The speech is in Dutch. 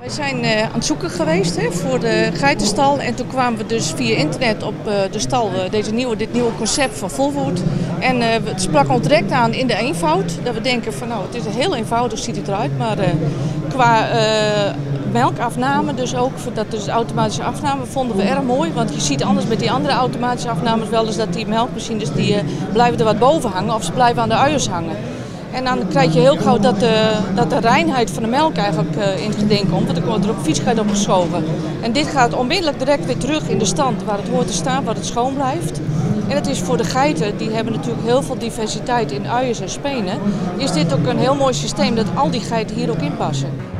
We zijn aan het zoeken geweest voor de geitenstal en toen kwamen we dus via internet op de stal, dit nieuwe concept van Volwood. En het sprak ons direct aan in de eenvoud, dat we denken van nou het is heel eenvoudig, ziet het eruit, maar qua melkafname, dus ook dat dus automatische afname, vonden we erg mooi. Want je ziet anders met die andere automatische afnames wel eens dat die melkmachines die blijven er wat boven hangen of ze blijven aan de uiers hangen. En dan krijg je heel gauw dat de reinheid van de melk eigenlijk in het geding komt, want dan wordt er ook viezigheid op geschoven. En dit gaat onmiddellijk direct weer terug in de stand waar het hoort te staan, waar het schoon blijft. En het is voor de geiten, die hebben natuurlijk heel veel diversiteit in uiers en spenen, is dit ook een heel mooi systeem dat al die geiten hier ook in passen.